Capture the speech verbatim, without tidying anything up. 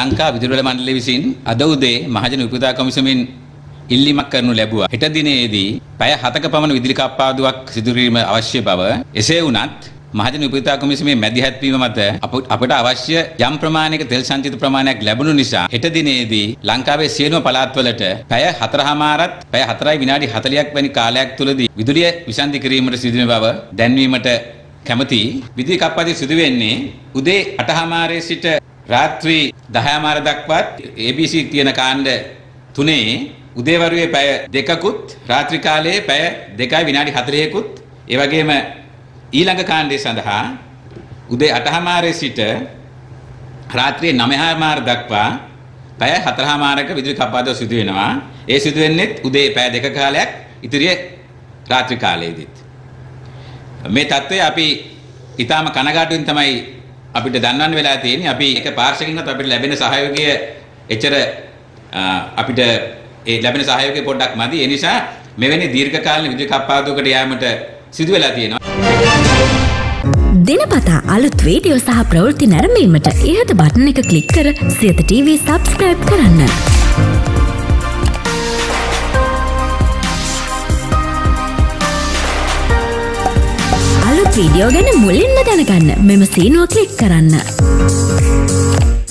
ලංකා විදුලි මණ්ඩලය විසින් අද උදේ මහජන උපයෝගිතා කොමිසමෙන් ඉල්ලීමක් කරනු ලැබුවා. හෙට දිනේදී පැය හතක පමණ විදුලි කප්පාදුවක් සිදු කිරීම අවශ්‍ය බව. එසේ වුණත් මහජන උපයෝගිතා කොමිසමේ මැදිහත් වීම මත අපට අවශ්‍ය යම් ප්‍රමාණයක තෙල් සංචිත ප්‍රමාණයක් ලැබුණු නිසා හෙට දිනේදී ලංකාවේ සියලුම පළාත්වලට පැය හතරමාරත් පැය හතරයි විනාඩි හතළියක් වැනි කාලයක් තුලදී විදුලිය විසන්ධි කිරීමට සිදුවෙන බව දැන්වීමට කැමැති. විදුලි කප්පාදුව සිදු වෙන්නේ උදේ අටමාරේ සිට රාත්‍රී දහයමාර දක්වාත් A B C තියෙන කාණ්ඩ තුනේ උදේවරුේ පැය දෙකකුත් රාත්‍රී කාලයේ පැය දෙකයි විනාඩි හතළිහකුත් ඒ වගේම ඊළඟ කාණ්ඩය සඳහා උදේ අටමාරේ සිට රාත්‍රී නවයමාර දක්වා පැය හතරමාරක විදුලි කප්පාදුව සිදු වෙනවා. ඒ සිදු වෙන්නේ උදේ පැය දෙක කාලයක් ඉතිරිය රාත්‍රී කාලයේදීත්. මේ තත්ත්වය අපි ඊටාම කනගාටුවෙන් තමයි අපිට දන්වන්න වෙලා තියෙන්නේ. අපි එක පාර්ශවකින්වත් අපිට ලැබෙන සහයෝගය එච්චර අපිට ඒ ලැබෙන සහයෝගය පොඩ්ඩක් මදි. ඒ නිසා මෙවැනි දීර්ඝ කාලීන විදුලි කප්පාදුවකට යාමට සිදු වෙලා තියෙනවා. දිනපතා අලුත් වීඩියෝ සහ ප්‍රවෘත්ති නැරඹීමට ඉහත බටන් එක ක්ලික් කර සියත ටීවී සබ්ස්ක්‍රයිබ් කරන්න. අලුත් වීඩියෝ ගැන මුලින්ම දැනගන්න මෙම සීනුව ක්ලික් කරන්න.